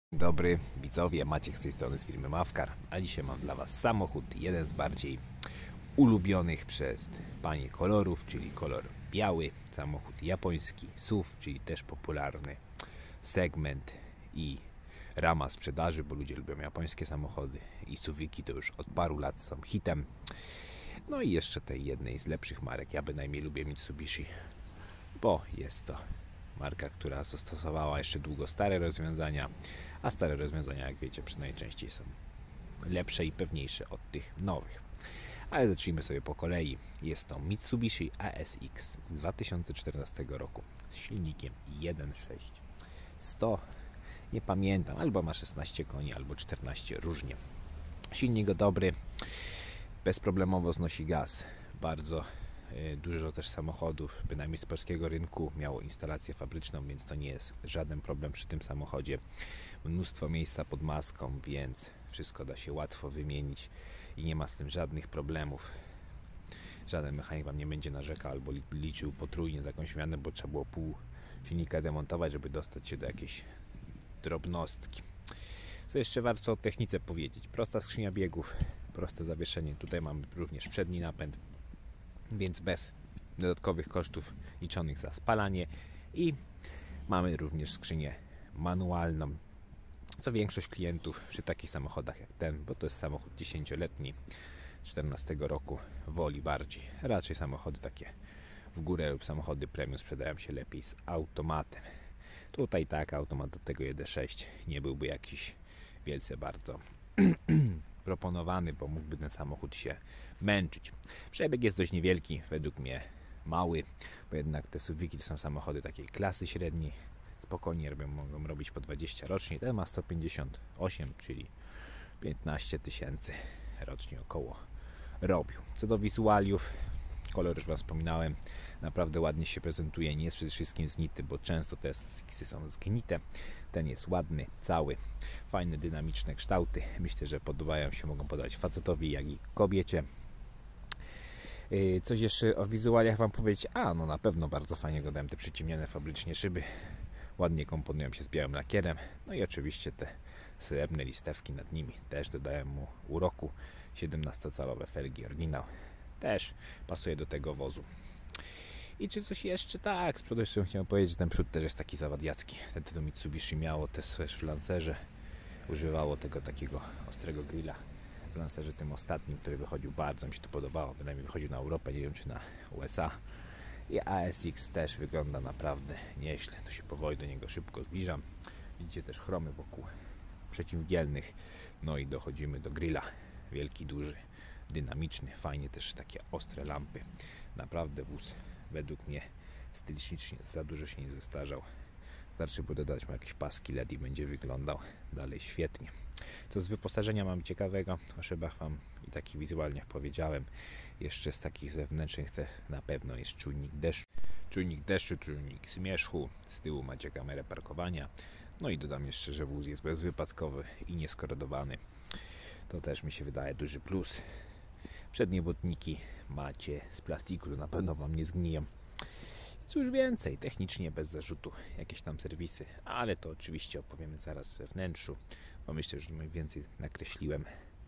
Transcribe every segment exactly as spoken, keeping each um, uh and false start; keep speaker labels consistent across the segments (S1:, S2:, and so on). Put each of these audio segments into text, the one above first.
S1: Dzień dobry widzowie, Maciek z tej strony z firmy Mawkar, a dzisiaj mam dla Was samochód, jeden z bardziej ulubionych przez panie kolorów, czyli kolor biały, samochód japoński, S U V, czyli też popularny segment i rama sprzedaży, bo ludzie lubią japońskie samochody i SUViki to już od paru lat są hitem. No i jeszcze tej jednej z lepszych marek, ja bynajmniej lubię Mitsubishi, bo jest to marka, która zastosowała jeszcze długo stare rozwiązania, a stare rozwiązania, jak wiecie, najczęściej są lepsze i pewniejsze od tych nowych. Ale zacznijmy sobie po kolei. Jest to Mitsubishi A S X z dwa tysiące czternastego roku z silnikiem jeden przecinek sześć. sto, nie pamiętam, albo ma szesnaście koni, albo czternaście, różnie. Silnik dobry, bezproblemowo znosi gaz. Bardzo dużo też samochodów, bynajmniej z polskiego rynku, miało instalację fabryczną, więc to nie jest żaden problem przy tym samochodzie. Mnóstwo miejsca pod maską, więc wszystko da się łatwo wymienić i nie ma z tym żadnych problemów. Żaden mechanik Wam nie będzie narzekał albo liczył potrójnie za jakąś zmianę, bo trzeba było pół silnika demontować, żeby dostać się do jakiejś drobnostki. Co jeszcze warto o technice powiedzieć? Prosta skrzynia biegów, proste zawieszenie. Tutaj mamy również przedni napęd, więc bez dodatkowych kosztów liczonych za spalanie, i mamy również skrzynię manualną, co większość klientów przy takich samochodach jak ten, bo to jest samochód dziesięcioletni, czternastego roku, woli bardziej. Raczej samochody takie w górę lub samochody premium sprzedają się lepiej z automatem. Tutaj tak, automat do tego jeden przecinek sześć nie byłby jakiś wielce bardzo proponowany, bo mógłby ten samochód się męczyć. Przebieg jest dość niewielki, według mnie mały, bo jednak te SUViki to są samochody takiej klasy średniej, spokojnie robią, mogą robić po dwadzieścia rocznie. Ten ma sto pięćdziesiąt osiem, czyli piętnaście tysięcy rocznie około robił. Co do wizualiów, kolor już Wam wspominałem, naprawdę ładnie się prezentuje, nie jest przede wszystkim zgnity, bo często te X-y są zgnite. Ten jest ładny, cały, fajne, dynamiczne kształty. Myślę, że podobają się, mogą podobać facetowi, jak i kobiecie. Coś jeszcze o wizualiach Wam powiedzieć? A, no na pewno bardzo fajnie wyglądają te przyciemnione fabrycznie szyby. Ładnie komponują się z białym lakierem. No i oczywiście te srebrne listewki nad nimi też dodają mu uroku. siedemnastocalowe felgi oryginał też pasuje do tego wozu. I czy coś jeszcze? Tak, z przodu jeszcze chciałem powiedzieć, że ten przód też jest taki zawadiacki. Wtedy to Mitsubishi miało też w Lancerze, używało tego takiego ostrego grilla w Lancerze tym ostatnim, który wychodził, bardzo mi się to podobało, bynajmniej wychodził na Europę, nie wiem czy na U S A. I A S X też wygląda naprawdę nieźle, to się powoli do niego szybko zbliżam. Widzicie też chromy wokół przeciwmgielnych. No i dochodzimy do grilla, wielki, duży, dynamiczny, fajnie też takie ostre lampy. Naprawdę wóz według mnie stylicznie za dużo się nie zestarzał. Starczy by dodać mu jakieś paski L E D i będzie wyglądał dalej świetnie. Co z wyposażenia mam ciekawego? O szybach Wam i takich wizualnie powiedziałem. Jeszcze z takich zewnętrznych też na pewno jest czujnik deszczu, czujnik deszczu, czujnik zmierzchu. Z tyłu macie kamerę parkowania. No i dodam jeszcze, że wóz jest bezwypadkowy i nieskorodowany. To też mi się wydaje duży plus. Przednie błotniki macie z plastiku, na pewno Wam nie zgniją. Cóż więcej, technicznie bez zarzutu, jakieś tam serwisy, ale to oczywiście opowiemy zaraz we wnętrzu, bo myślę, że mniej więcej nakreśliłem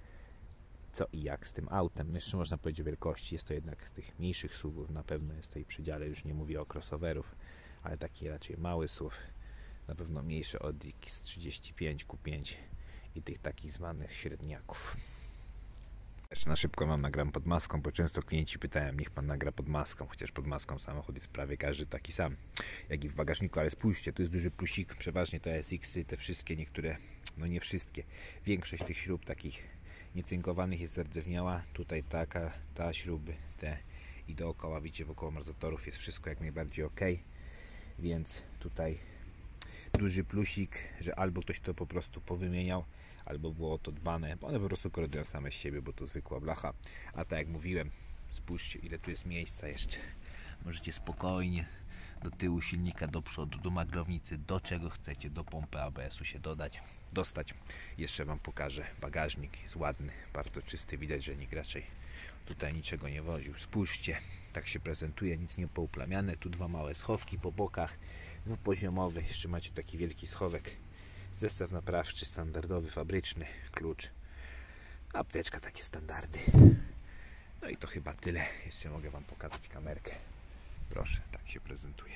S1: co i jak z tym autem. Jeszcze można powiedzieć o wielkości, jest to jednak z tych mniejszych S U V-ów, na pewno jest to i przy dziale, już nie mówię o crossoverów, ale taki raczej mały S U V, na pewno mniejszy od X trzydzieści pięć Q pięć i tych takich zwanych średniaków. Jeszcze na szybko Wam nagram pod maską, bo często klienci pytają, niech Pan nagra pod maską, chociaż pod maską samochód jest prawie każdy taki sam, jak i w bagażniku, ale spójrzcie, tu jest duży plusik, przeważnie te A S X-y, te wszystkie, niektóre, no nie wszystkie, większość tych śrub takich niecynkowanych jest zardzewiała, tutaj taka, ta śruby, te i dookoła, widzicie, wokół amortyzatorów jest wszystko jak najbardziej ok, więc tutaj duży plusik, że albo ktoś to po prostu powymieniał, albo było to dbane, bo one po prostu korodują same z siebie, bo to zwykła blacha. A tak jak mówiłem, spójrzcie, ile tu jest miejsca jeszcze. Możecie spokojnie do tyłu silnika, do przodu, do maglownicy, do czego chcecie, do pompy A B S-u się dodać, dostać. Jeszcze Wam pokażę, bagażnik jest ładny, bardzo czysty, widać, że nikt raczej tutaj niczego nie woził. Spójrzcie, tak się prezentuje, nic nie pouplamiane. Tu dwa małe schowki po bokach, dwupoziomowy, jeszcze macie taki wielki schowek zestaw naprawczy standardowy, fabryczny, klucz, apteczka, takie standardy. No i to chyba tyle. Jeszcze mogę Wam pokazać kamerkę. Proszę, tak się prezentuje.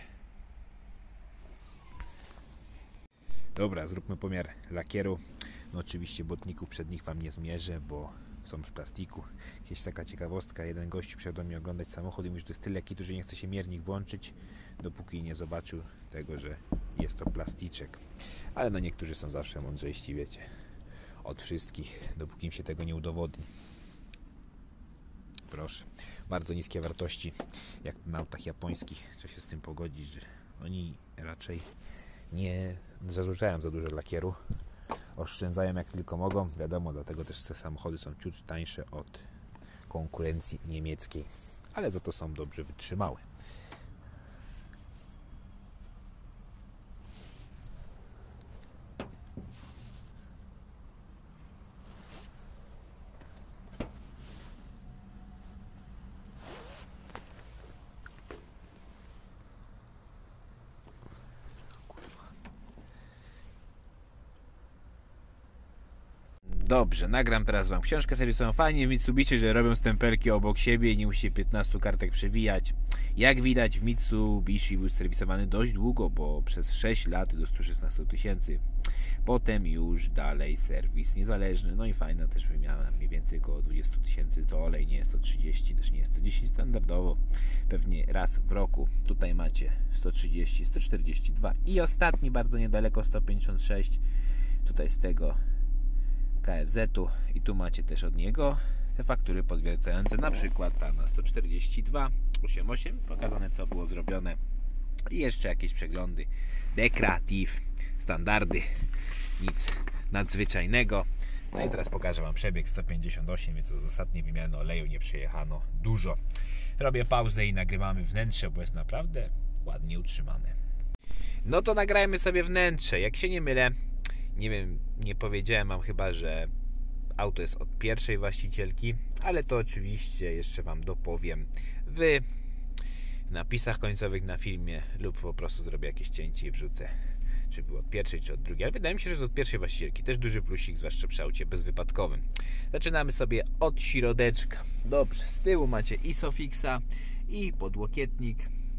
S1: Dobra, zróbmy pomiar lakieru. No oczywiście błotników przednich Wam nie zmierzę, bo są z plastiku. Jakieś taka ciekawostka, jeden gościu przyszedł do mnie oglądać samochód i mówi, że to jest tyle kitu, że nie chce się miernik włączyć, dopóki nie zobaczył tego, że jest to plasticzek. Ale no niektórzy są zawsze mądrzejsi, wiecie, od wszystkich, dopóki im się tego nie udowodni. Proszę, bardzo niskie wartości, jak na autach japońskich. Trzeba się z tym pogodzić, że oni raczej nie zazużają za dużo lakieru, oszczędzają jak tylko mogą, wiadomo, dlatego też te samochody są ciut tańsze od konkurencji niemieckiej, ale za to są dobrze wytrzymałe. Dobrze, nagram teraz Wam książkę serwisową. Fajnie w Mitsubishi, że robią stempelki obok siebie i nie musi piętnastu kartek przewijać. Jak widać, w Mitsubishi był serwisowany dość długo, bo przez sześć lat do stu szesnastu tysięcy. Potem już dalej serwis niezależny. No i fajna też wymiana, mniej więcej około dwadzieścia tysięcy. To olej nie jest sto trzydzieści, też nie jest sto dziesięć standardowo. Pewnie raz w roku. Tutaj macie sto trzydzieści, sto czterdzieści dwa i ostatni bardzo niedaleko sto pięćdziesiąt sześć. Tutaj z tego K F Z-u i tu macie też od niego te faktury potwierdzające, na przykład ta na sto czterdzieści dwa osiemdziesiąt osiem, pokazane co było zrobione i jeszcze jakieś przeglądy, dekreatyw, standardy, nic nadzwyczajnego. No i teraz pokażę Wam przebieg sto pięćdziesiąt osiem, więc od ostatniej wymiany oleju nie przejechano dużo. Robię pauzę i nagrywamy wnętrze, bo jest naprawdę ładnie utrzymane. No to nagrajmy sobie wnętrze, jak się nie mylę. Nie wiem, nie powiedziałem Wam chyba, że auto jest od pierwszej właścicielki, ale to oczywiście jeszcze Wam dopowiem w napisach końcowych na filmie lub po prostu zrobię jakieś cięcie i wrzucę, czy było od pierwszej, czy od drugiej, ale wydaje mi się, że jest od pierwszej właścicielki. Też duży plusik, zwłaszcza przy aucie bezwypadkowym. Zaczynamy sobie od środeczka. Dobrze, z tyłu macie Isofixa i podłokietnik.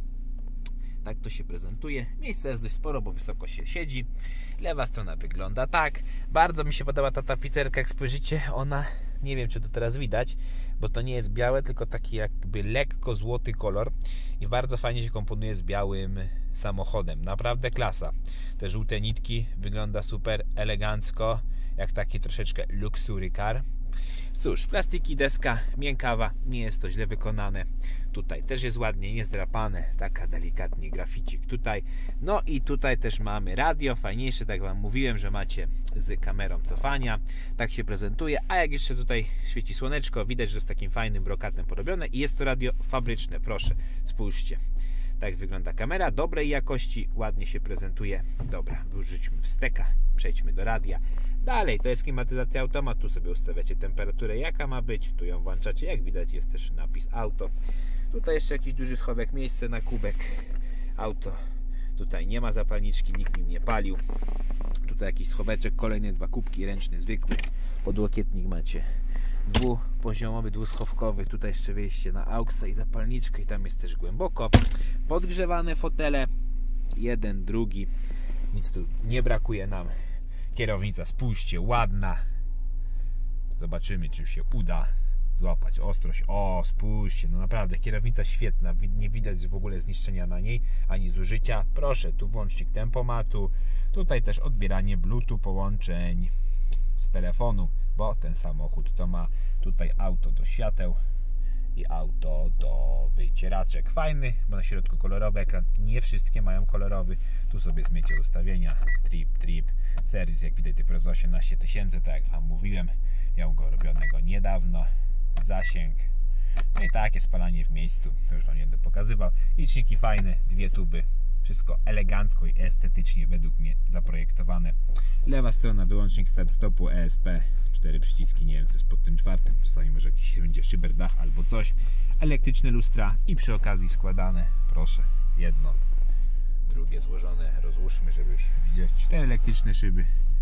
S1: Tak to się prezentuje. Miejsca jest dość sporo, bo wysoko się siedzi. Lewa strona wygląda tak. Bardzo mi się podoba ta tapicerka, jak spojrzycie. Ona, nie wiem czy to teraz widać, bo to nie jest białe, tylko taki jakby lekko złoty kolor. I bardzo fajnie się komponuje z białym samochodem. Naprawdę klasa. Te żółte nitki, wygląda super elegancko, jak taki troszeczkę luxury car. Cóż, plastiki, deska miękkawa, nie jest to źle wykonane. Tutaj też jest ładnie, niezdrapane, taka delikatnie graficik tutaj. No i tutaj też mamy radio, fajniejsze, tak Wam mówiłem, że macie z kamerą cofania. Tak się prezentuje, a jak jeszcze tutaj świeci słoneczko, widać, że z takim fajnym brokatem porobione i jest to radio fabryczne, proszę, spójrzcie. Tak wygląda kamera, dobrej jakości, ładnie się prezentuje. Dobra, wyrzućmy wsteka, przejdźmy do radia. Dalej, to jest klimatyzacja automatu, tu sobie ustawiacie temperaturę jaka ma być, tu ją włączacie, jak widać jest też napis auto. Tutaj jeszcze jakiś duży schowek, miejsce na kubek. Auto, tutaj nie ma zapalniczki, nikt nim nie palił. Tutaj jakiś schoweczek, kolejne dwa kubki, ręczny, zwykły. Podłokietnik macie dwupoziomowy, dwuschowkowy. Tutaj jeszcze wejście na auksa i zapalniczkę i tam jest też głęboko. Podgrzewane fotele, jeden, drugi, nic tu nie brakuje nam. Kierownica, spójrzcie, ładna. Zobaczymy, czy się uda złapać ostrość. O, spójrzcie, no naprawdę kierownica świetna, nie widać w ogóle zniszczenia na niej, ani zużycia. Proszę, tu włącznik tempomatu, tutaj też odbieranie bluetooth połączeń z telefonu, bo ten samochód to ma tutaj auto do świateł i auto do wycieraczek. Fajny, bo na środku kolorowy ekran, nie wszystkie mają kolorowy. Tu sobie zmiecie ustawienia, trip, trip, serwis, jak widać typ za osiemnaście tysięcy, tak jak Wam mówiłem, miał go robionego niedawno. Zasięg, no i takie spalanie w miejscu, to już Wam nie będę pokazywał. Liczniki fajne, dwie tuby, wszystko elegancko i estetycznie według mnie zaprojektowane. Lewa strona, wyłącznik start stopu, E S P, cztery przyciski, nie wiem co jest pod tym czwartym, czasami może jakiś będzie szyberdach albo coś. Elektryczne lustra i przy okazji składane, proszę, jedno, drugie złożone, rozłóżmy, żeby widzieć. Cztery elektryczne szyby,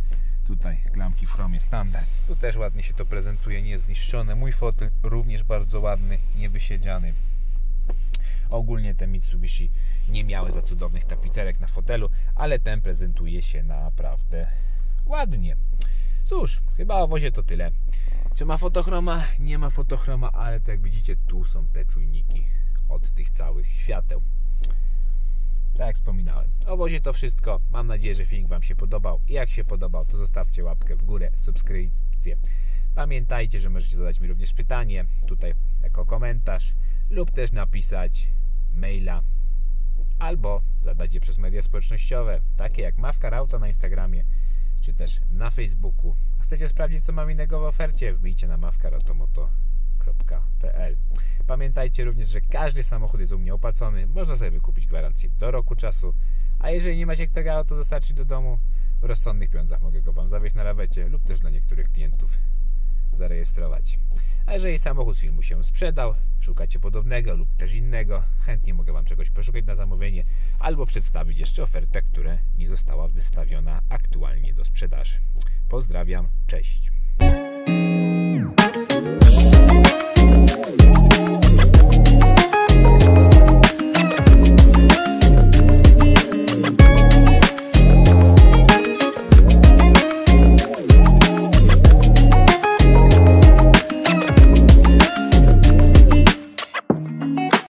S1: Tutaj klamki w chromie standard. Tu też ładnie się to prezentuje, niezniszczone. Mój fotel również bardzo ładny, niewysiedziany. Ogólnie te Mitsubishi nie miały za cudownych tapicerek na fotelu, ale ten prezentuje się naprawdę ładnie. Cóż, chyba o wozie to tyle. Czy ma fotochroma? Nie ma fotochroma, ale to jak widzicie, tu są te czujniki od tych całych świateł. Tak jak wspominałem, o wozie to wszystko. Mam nadzieję, że filmik Wam się podobał. I jak się podobał, to zostawcie łapkę w górę, subskrypcję. Pamiętajcie, że możecie zadać mi również pytanie tutaj jako komentarz lub też napisać maila albo zadać je przez media społecznościowe, takie jak Mavcar Auto na Instagramie czy też na Facebooku. A chcecie sprawdzić, co mam innego w ofercie? Wbijcie na mavcar automoto kropka p l. Pamiętajcie również, że każdy samochód jest u mnie opłacony. Można sobie wykupić gwarancję do roku czasu, a jeżeli nie macie tego auto dostarczyć do domu, w rozsądnych pieniądzach mogę go Wam zawieźć na lawecie lub też dla niektórych klientów zarejestrować. A jeżeli samochód z filmu się sprzedał, szukacie podobnego lub też innego, chętnie mogę Wam czegoś poszukać na zamówienie albo przedstawić jeszcze ofertę, która nie została wystawiona aktualnie do sprzedaży. Pozdrawiam, cześć.